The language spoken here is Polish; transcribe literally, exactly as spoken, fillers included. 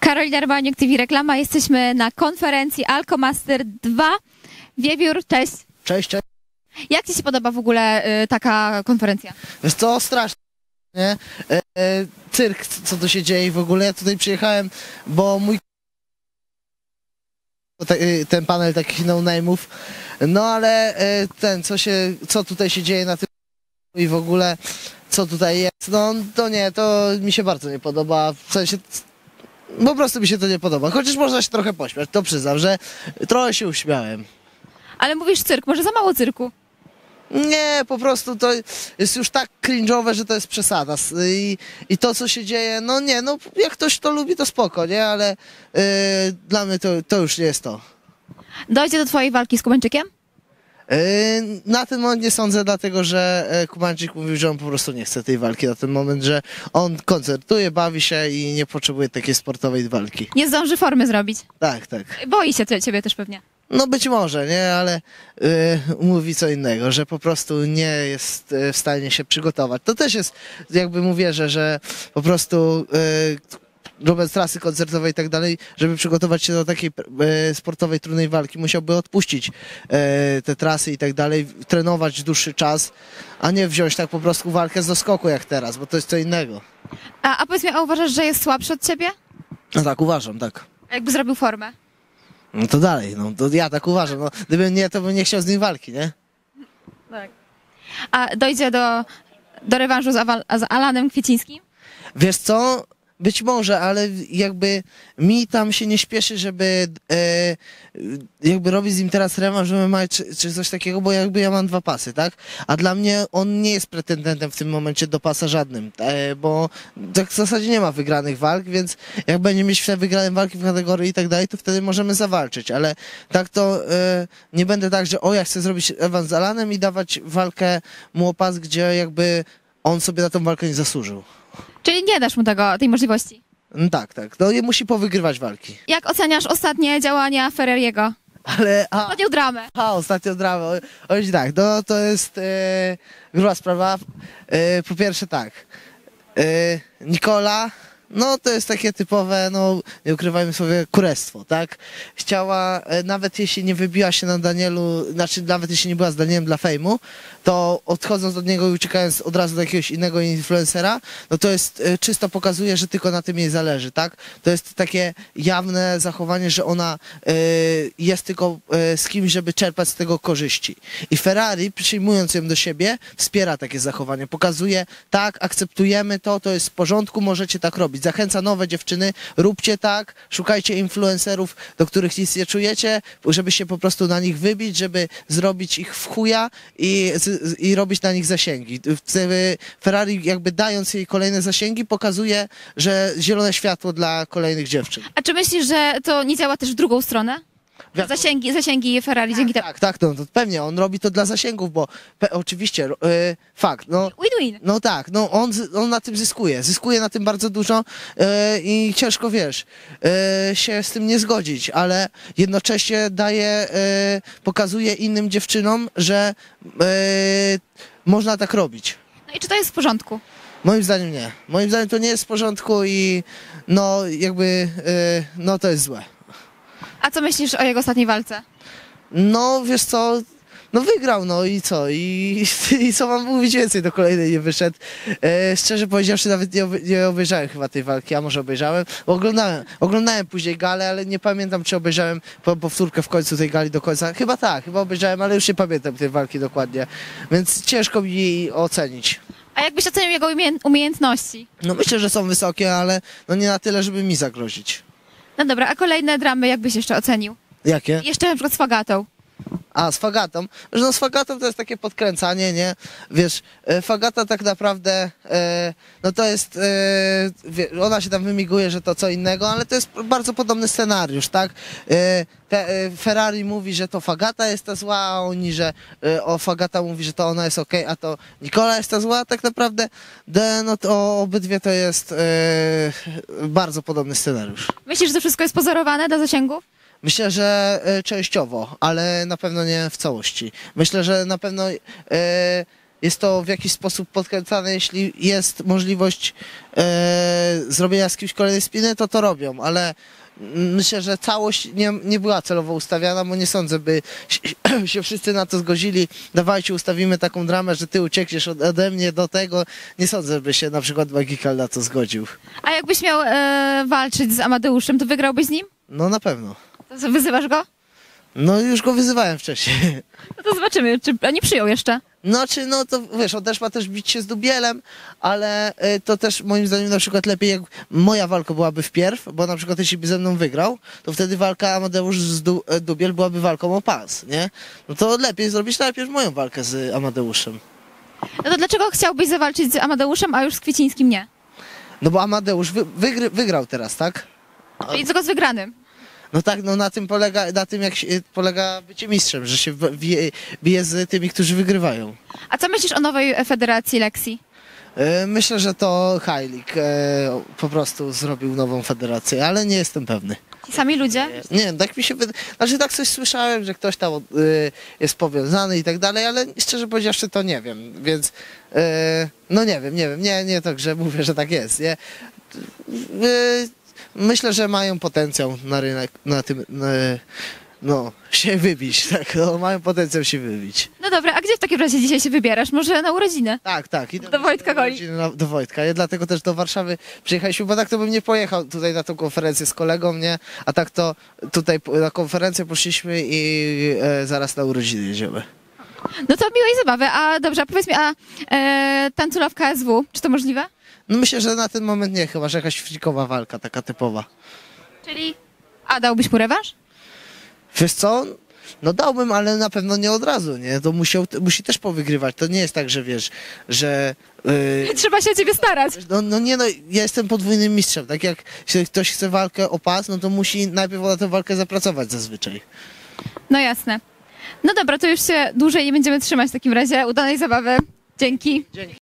Karolina Rybaniuk, T V Reklama. Jesteśmy na konferencji Alkomaster dwa. Wiewiór, cześć. Cześć, cześć. Jak ci się podoba w ogóle y, taka konferencja? Wiesz co, strasznie, nie? E, e, cyrk, co tu się dzieje w ogóle. Ja tutaj przyjechałem, bo mój ten panel takich no-name'ów, no ale e, ten, co się, co tutaj się dzieje na tym i w ogóle, co tutaj jest, no to nie, to mi się bardzo nie podoba, w sensie, po prostu mi się to nie podoba, chociaż można się trochę pośmiać, to przyznam, że trochę się uśmiałem. Ale mówisz cyrk, może za mało cyrku? Nie, po prostu to jest już tak cringe'owe, że to jest przesada. I, I to, co się dzieje, no nie, no jak ktoś to lubi, to spoko, nie? Ale yy, dla mnie to, to już nie jest to. Dojdzie do twojej walki z Kubańczykiem? Yy, na ten moment nie sądzę, dlatego że Kubańczyk mówił, że on po prostu nie chce tej walki na ten moment, że on koncertuje, bawi się i nie potrzebuje takiej sportowej walki. Nie zdąży formy zrobić? Tak, tak. Boi się ciebie też pewnie. No być może, nie, ale yy, mówi co innego, że po prostu nie jest yy, w stanie się przygotować. To też jest, jakby mu wierzę, że po prostu yy, robiąc trasy koncertowe i tak dalej, żeby przygotować się do takiej yy, sportowej, trudnej walki, musiałby odpuścić yy, te trasy i tak dalej, trenować dłuższy czas, a nie wziąć tak po prostu walkę z doskoku jak teraz, bo to jest co innego. A, a powiedz mi, a uważasz, że jest słabszy od ciebie? No tak, uważam, tak. A jakby zrobił formę? No to dalej, no to ja tak uważam. No, gdybym nie, to bym nie chciał z nim walki, nie? Tak. A dojdzie do, do rewanżu z, Awa, z Alanem Kwiecińskim? Wiesz co? Być może, ale jakby mi tam się nie śpieszy, żeby e, jakby robić z nim teraz rewanż M M A czy, czy coś takiego, bo jakby ja mam dwa pasy, tak? A dla mnie on nie jest pretendentem w tym momencie do pasa żadnym, e, bo tak w zasadzie nie ma wygranych walk, więc jak będzie mieć te wygrane walki w kategorii i tak dalej, to wtedy możemy zawalczyć, ale tak to e, nie będę tak, że o, ja chcę zrobić rewanż z Alanem i dawać walkę mu o pas, gdzie jakby on sobie na tą walkę nie zasłużył. Czyli nie dasz mu tego, tej możliwości? No tak, tak. No i musi powygrywać walki. Jak oceniasz ostatnie działania Ferreriego? Ale... A, Ostatnią dramę. a ostatnio dramę. Oj, tak, no to jest e, gruba sprawa. E, po pierwsze tak, e, Nikola, no to jest takie typowe, no nie ukrywajmy sobie, kurestwo, tak? Chciała, e, nawet jeśli nie wybiła się na Danielu, znaczy nawet jeśli nie była z Danielem dla fejmu, to odchodząc od niego i uciekając od razu do jakiegoś innego influencera, no to jest e, czysto pokazuje, że tylko na tym jej zależy, tak? To jest takie jawne zachowanie, że ona e, jest tylko e, z kimś, żeby czerpać z tego korzyści. I Ferrari, przyjmując ją do siebie, wspiera takie zachowanie. Pokazuje, tak, akceptujemy to, to jest w porządku, możecie tak robić. Zachęca nowe dziewczyny, róbcie tak, szukajcie influencerów, do których nic nie czujecie, żeby się po prostu na nich wybić, żeby zrobić ich w chuja i i robić na nich zasięgi. Ferrari jakby dając jej kolejne zasięgi pokazuje, że zielone światło dla kolejnych dziewczyn. A czy myślisz, że to nie działa też w drugą stronę? Zasięgi, zasięgi Ferrari tak, dzięki temu. Tak, tak, no, to pewnie, on robi to dla zasięgów, bo pe, oczywiście, yy, fakt, no... Win-win. No tak, no on, on na tym zyskuje, zyskuje na tym bardzo dużo yy, i ciężko, wiesz, yy, się z tym nie zgodzić, ale jednocześnie daje, yy, pokazuje innym dziewczynom, że yy, można tak robić. No i czy to jest w porządku? Moim zdaniem nie. Moim zdaniem to nie jest w porządku i no jakby, yy, no to jest złe. A co myślisz o jego ostatniej walce? No, wiesz co, no wygrał, no i co, i, i co mam mówić więcej, do kolejnej nie wyszedł. E, szczerze powiedziawszy, nawet nie, oby, nie obejrzałem chyba tej walki, a może obejrzałem, bo oglądałem, oglądałem później galę, ale nie pamiętam, czy obejrzałem powtórkę w końcu tej gali do końca. Chyba tak, chyba obejrzałem, ale już nie pamiętam tej walki dokładnie, więc ciężko mi jej ocenić. A jakbyś ocenił jego umiejętności? No myślę, że są wysokie, ale no nie na tyle, żeby mi zagrozić. No dobra, a kolejne dramy jakbyś jeszcze ocenił? Jakie? Jeszcze na przykład z Fagatą. A, z Fagatą. Że no z Fagatą to jest takie podkręcanie, nie? Wiesz, e, Fagata tak naprawdę, e, no to jest, e, wie, ona się tam wymiguje, że to co innego, ale to jest bardzo podobny scenariusz, tak? E, te, e, Ferrari mówi, że to Fagata jest ta zła, a oni, że e, o Fagata mówi, że to ona jest okej, okay, a to Nikola jest ta zła, tak naprawdę, de, no to obydwie to jest e, bardzo podobny scenariusz. Myślisz, że to wszystko jest pozorowane do zasięgów? Myślę, że e, częściowo, ale na pewno nie w całości. Myślę, że na pewno e, jest to w jakiś sposób podkręcane, jeśli jest możliwość e, zrobienia z kimś kolejnej spiny, to to robią, ale myślę, że całość nie, nie była celowo ustawiana, bo nie sądzę, by się, się wszyscy na to zgodzili. Dawajcie, ustawimy taką dramę, że ty uciekniesz od, ode mnie do tego. Nie sądzę, by się na przykład Magical na to zgodził. A jakbyś miał e, walczyć z Amadeuszem, to wygrałbyś z nim? No na pewno. To co, wyzywasz go? No już go wyzywałem wcześniej. No to zobaczymy, czy a nie przyjął jeszcze. No czy no to wiesz, on też ma też bić się z Dubielem, ale y, to też moim zdaniem na przykład lepiej jak moja walka byłaby wpierw, bo na przykład jeśli by ze mną wygrał, to wtedy walka Amadeusz z du, e, Dubiel byłaby walką o pas, nie? No to lepiej zrobić najpierw moją walkę z Amadeuszem. No to dlaczego chciałbyś zawalczyć z Amadeuszem, a już z Kwiecińskim nie? No bo Amadeusz wy, wygry, wygrał teraz, tak? Czyli tylko z wygranym. No tak, no na tym polega, na tym jak się, polega bycie mistrzem, że się w- bije, bije z tymi, którzy wygrywają. A co myślisz o nowej e, federacji Lexi? E, Myślę, że to Heilig e, po prostu zrobił nową federację, ale nie jestem pewny. Ci sami ludzie? Nie, tak mi się wydaje. Znaczy tak coś słyszałem, że ktoś tam y, jest powiązany i tak dalej, ale szczerze powiedziawszy to nie wiem, więc y, no nie wiem, nie wiem, nie, nie to, że mówię, że tak jest, nie. Y, myślę, że mają potencjał na rynek, na tym, y, no, się wybić, tak, no, mają potencjał się wybić. No dobra, a gdzie w takim razie dzisiaj się wybierasz? Może na urodziny? Tak, tak. Idę Do Wojtka do Goli. rodziny na- Do Wojtka. Ja dlatego też do Warszawy przyjechaliśmy, bo tak to bym nie pojechał tutaj na tą konferencję z kolegą, nie? A tak to tutaj po- na konferencję poszliśmy i e, zaraz na urodziny jedziemy. No to miłej zabawy. A dobrze, a powiedz mi, a e, tańcula w K S W, czy to możliwe? No myślę, że na ten moment nie, chyba że jakaś frikowa walka, taka typowa. Czyli... A dałbyś mu rewanż? Wiesz co? No dałbym, ale na pewno nie od razu, nie? To musiał, musi też powygrywać. To nie jest tak, że wiesz, że... Yy, Trzeba się o ciebie starać. no, no nie no, ja jestem podwójnym mistrzem. Tak jak jeśli ktoś chce walkę o pas, no to musi najpierw na tę walkę zapracować zazwyczaj. No jasne. No dobra, to już się dłużej nie będziemy trzymać w takim razie. Udanej zabawy. Dzięki. Dzięki.